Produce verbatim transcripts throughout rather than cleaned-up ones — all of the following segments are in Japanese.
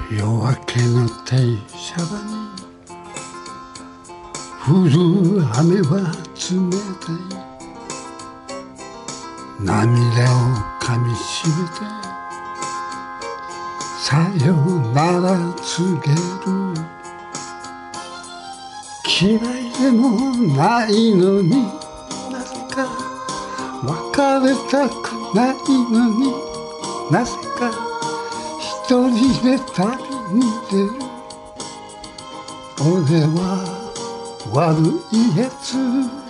夜明けの停車場に降る雨は冷たい。涙をかみしめてさよなら告げる。嫌いでもないのになぜか別れたくないのになぜか一人で旅に出る。俺は悪いやつ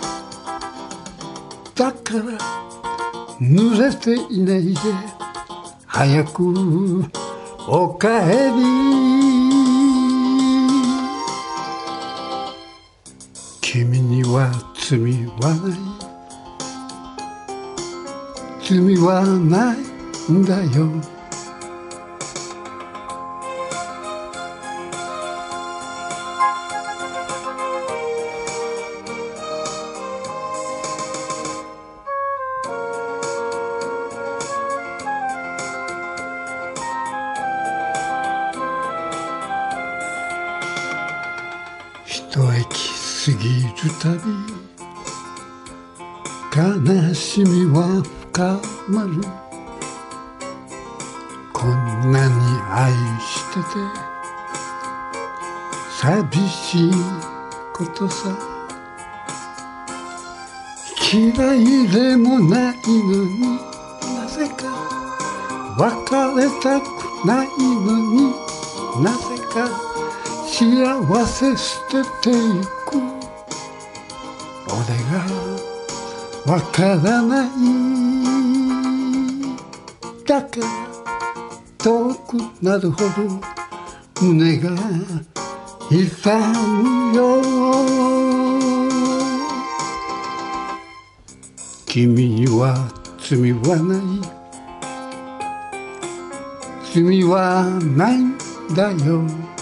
だから濡れていないで早くお帰り。君には罪はない罪はないんだよ。一駅過ぎるたび悲しみは深まる。こんなに愛してて寂しいことさ。嫌いでもないのになぜか別れたくないのになぜか幸せ捨てていく。俺がわからないだから遠くなるほど胸が痛むよ。君には罪はない罪はないんだよ。